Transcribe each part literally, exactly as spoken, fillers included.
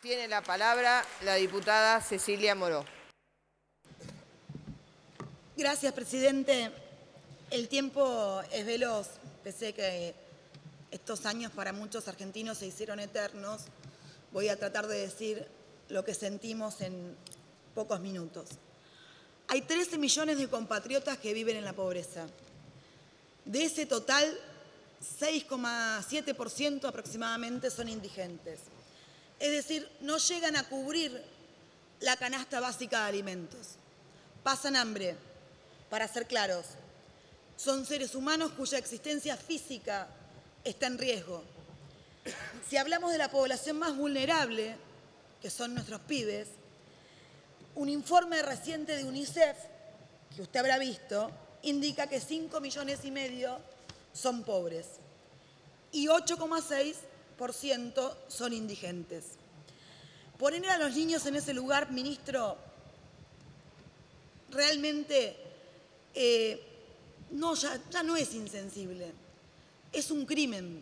Tiene la palabra la diputada Cecilia Moró. Gracias, presidente. El tiempo es veloz. Pensé que estos años para muchos argentinos se hicieron eternos. Voy a tratar de decir lo que sentimos en pocos minutos. Hay trece millones de compatriotas que viven en la pobreza. De ese total, seis coma siete por ciento aproximadamente son indigentes. Es decir, no llegan a cubrir la canasta básica de alimentos. Pasan hambre. Para ser claros, son seres humanos cuya existencia física está en riesgo. Si hablamos de la población más vulnerable, que son nuestros pibes, un informe reciente de UNICEF, que usted habrá visto, indica que cinco millones y medio son pobres y ocho coma seis por ciento son indigentes. Poner a los niños en ese lugar, ministro, realmente eh, no, ya, ya no es insensible, es un crimen,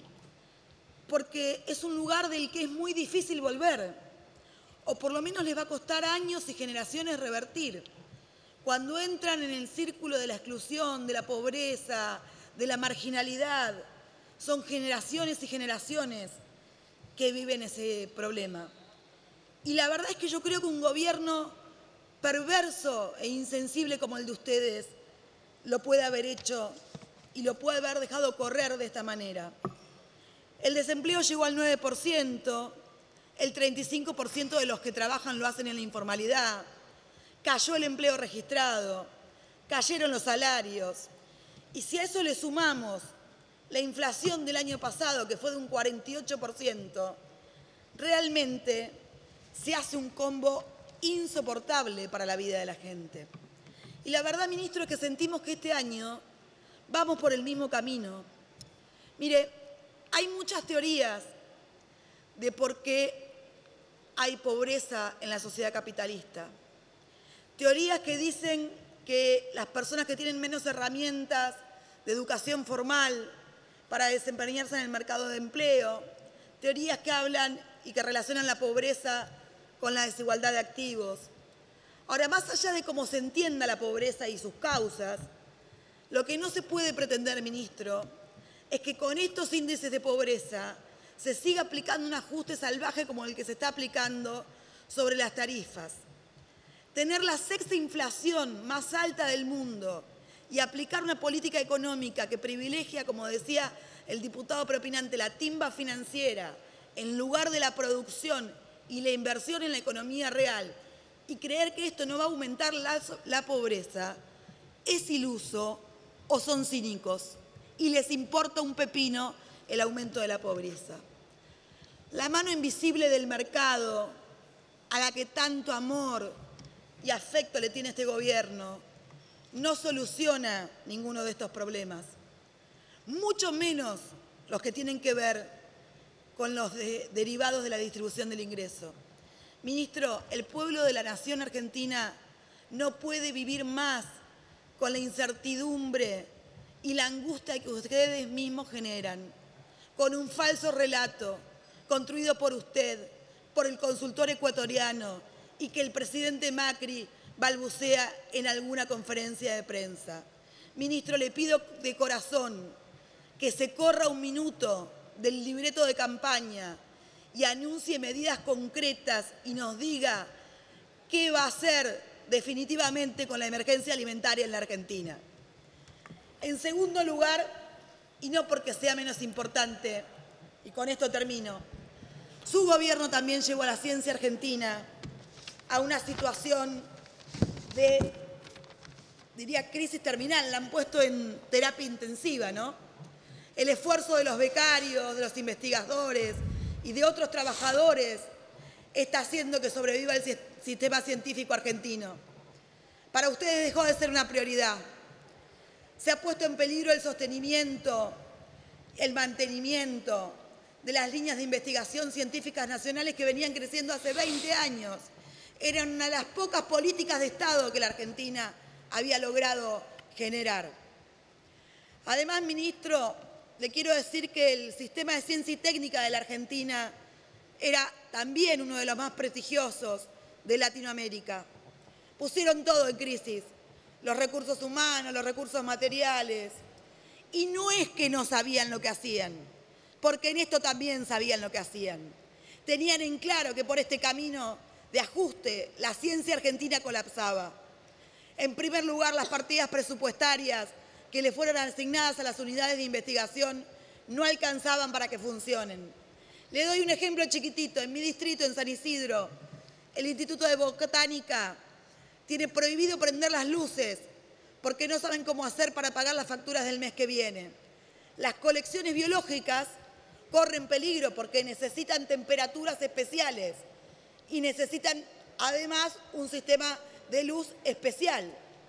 porque es un lugar del que es muy difícil volver, o por lo menos les va a costar años y generaciones revertir. Cuando entran en el círculo de la exclusión, de la pobreza, de la marginalidad, son generaciones y generaciones que viven ese problema. Y la verdad es que yo creo que un gobierno perverso e insensible como el de ustedes lo puede haber hecho y lo puede haber dejado correr de esta manera. El desempleo llegó al nueve por ciento, el treinta y cinco por ciento de los que trabajan lo hacen en la informalidad, cayó el empleo registrado, cayeron los salarios. Y si a eso le sumamos la inflación del año pasado, que fue de un cuarenta y ocho por ciento, realmente se hace un combo insoportable para la vida de la gente. Y la verdad, ministro, es que sentimos que este año vamos por el mismo camino. Mire, hay muchas teorías de por qué hay pobreza en la sociedad capitalista. Teorías que dicen que las personas que tienen menos herramientas de educación formal para desempeñarse en el mercado de empleo, teorías que hablan y que relacionan la pobreza con la desigualdad de activos. Ahora, más allá de cómo se entienda la pobreza y sus causas, lo que no se puede pretender, ministro, es que con estos índices de pobreza se siga aplicando un ajuste salvaje como el que se está aplicando sobre las tarifas. Tener la sexta inflación más alta del mundo y aplicar una política económica que privilegia, como decía el diputado propinante, la timba financiera en lugar de la producción y la inversión en la economía real, y creer que esto no va a aumentar la, la pobreza, es iluso o son cínicos y les importa un pepino el aumento de la pobreza. La mano invisible del mercado, a la que tanto amor y afecto le tiene este gobierno, no soluciona ninguno de estos problemas, mucho menos los que tienen que ver con los de, derivados de la distribución del ingreso. Ministro, el pueblo de la nación argentina no puede vivir más con la incertidumbre y la angustia que ustedes mismos generan, con un falso relato construido por usted, por el consultor ecuatoriano y que el presidente Macri balbucea en alguna conferencia de prensa. Ministro, le pido de corazón que se corra un minuto del libreto de campaña y anuncie medidas concretas y nos diga qué va a hacer definitivamente con la emergencia alimentaria en la Argentina. En segundo lugar, y no porque sea menos importante, y con esto termino, su gobierno también llevó a la ciencia argentina a una situación de, diría, crisis terminal, la han puesto en terapia intensiva, ¿no? El esfuerzo de los becarios, de los investigadores y de otros trabajadores está haciendo que sobreviva el sistema científico argentino. Para ustedes dejó de ser una prioridad. Se ha puesto en peligro el sostenimiento, el mantenimiento de las líneas de investigación científicas nacionales que venían creciendo hace veinte años. Eran una de las pocas políticas de Estado que la Argentina había logrado generar. Además, ministro, le quiero decir que el sistema de ciencia y técnica de la Argentina era también uno de los más prestigiosos de Latinoamérica. Pusieron todo en crisis, los recursos humanos, los recursos materiales. Y no es que no sabían lo que hacían, porque en esto también sabían lo que hacían. Tenían en claro que por este camino de ajuste la ciencia argentina colapsaba. En primer lugar, las partidas presupuestarias que le fueron asignadas a las unidades de investigación no alcanzaban para que funcionen. Le doy un ejemplo chiquitito. En mi distrito, en San Isidro, el Instituto de Botánica tiene prohibido prender las luces porque no saben cómo hacer para pagar las facturas del mes que viene. Las colecciones biológicas corren peligro porque necesitan temperaturas especiales y necesitan además un sistema de luz especial.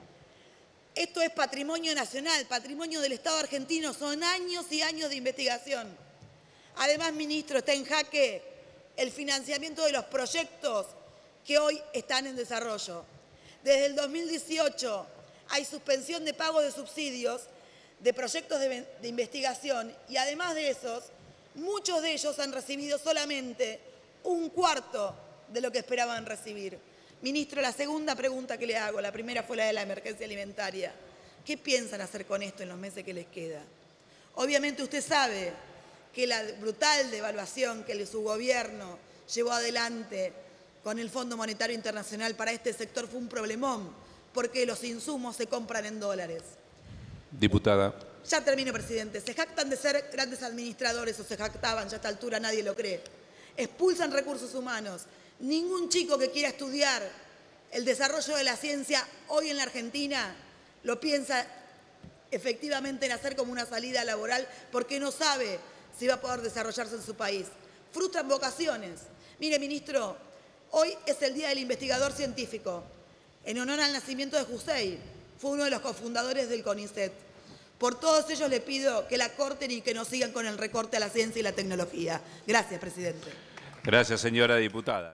Esto es patrimonio nacional, patrimonio del Estado argentino, son años y años de investigación. Además, ministro, está en jaque el financiamiento de los proyectos que hoy están en desarrollo. Desde el dos mil dieciocho hay suspensión de pago de subsidios de proyectos de, de investigación y además de esos, muchos de ellos han recibido solamente un cuarto de lo que esperaban recibir. Ministro, la segunda pregunta que le hago, la primera fue la de la emergencia alimentaria. ¿Qué piensan hacer con esto en los meses que les queda? Obviamente usted sabe que la brutal devaluación que su gobierno llevó adelante con el Fondo Monetario Internacional para este sector fue un problemón, porque los insumos se compran en dólares. Diputada. Ya termino, presidente. Se jactan de ser grandes administradores, o se jactaban, ya a esta altura nadie lo cree. Expulsan recursos humanos. Ningún chico que quiera estudiar el desarrollo de la ciencia hoy en la Argentina lo piensa efectivamente en hacer como una salida laboral porque no sabe si va a poder desarrollarse en su país. Frustran vocaciones. Mire, ministro, hoy es el Día del Investigador Científico, en honor al nacimiento de Jussey. Fue uno de los cofundadores del CONICET. Por todos ellos le pido que la corten y que no sigan con el recorte a la ciencia y la tecnología. Gracias, presidente. Gracias, señora diputada.